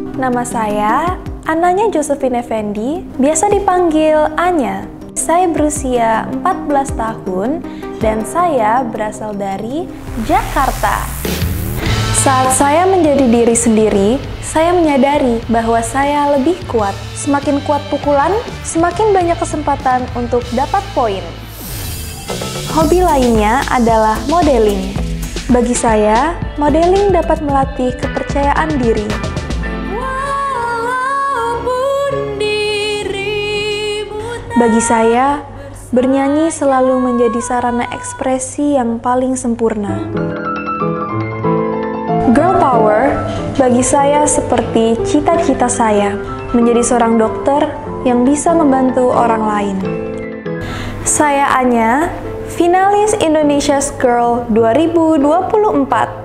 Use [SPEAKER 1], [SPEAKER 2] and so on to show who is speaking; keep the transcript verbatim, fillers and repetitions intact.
[SPEAKER 1] Nama saya Ananya Josephine Effendi, biasa dipanggil Anya. Saya berusia empat belas tahun dan saya berasal dari Jakarta. Saat saya menjadi diri sendiri, saya menyadari bahwa saya lebih kuat. Semakin kuat pukulan, semakin banyak kesempatan untuk dapat poin. Hobi lainnya adalah modeling. Bagi saya, modeling dapat melatih kepercayaan diri. Bagi saya, bernyanyi selalu menjadi sarana ekspresi yang paling sempurna. Girl power bagi saya seperti cita-cita saya, menjadi seorang dokter yang bisa membantu orang lain. Saya Anya, finalis Indonesia's Girl dua ribu dua puluh empat.